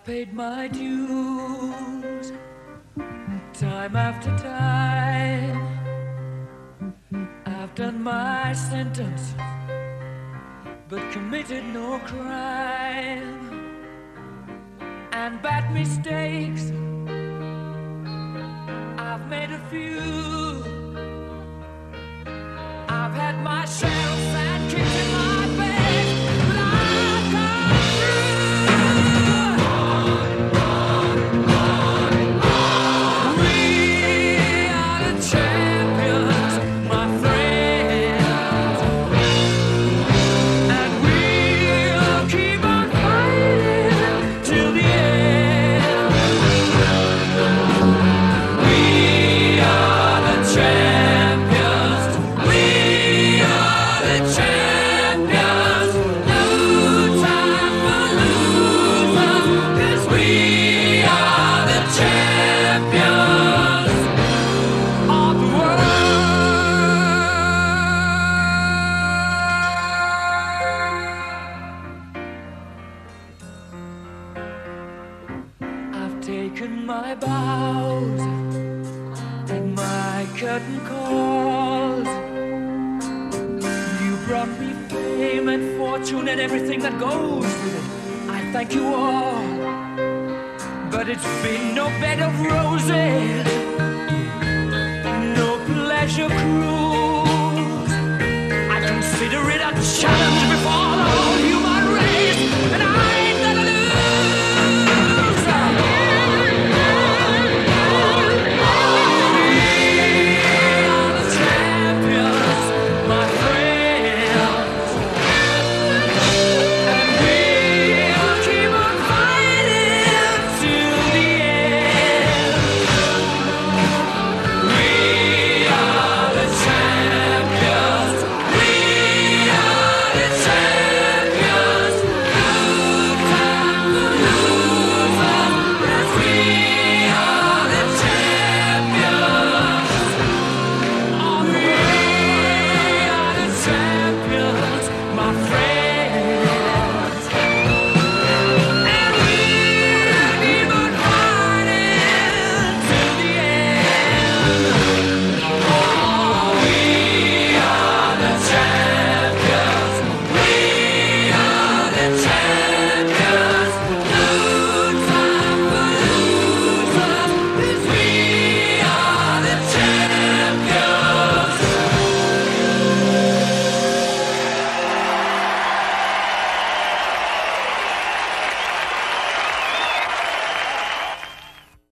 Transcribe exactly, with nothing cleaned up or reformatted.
paid my dues time after time. I've done my sentence, but committed no crime. And bad mistakes, I've made a few. I've had my share of sad kicks in my face, but I've come through. We are the champions, my friends, and we'll keep on fighting till the end. We are the champions. We are the champions. No time for losers, 'cause we are the champions of the world. I've taken my bows and my curtain calls. You brought me fame and fortune and everything that goes with it. I thank you all, but it's been no bed of roses, no pleasure cruise.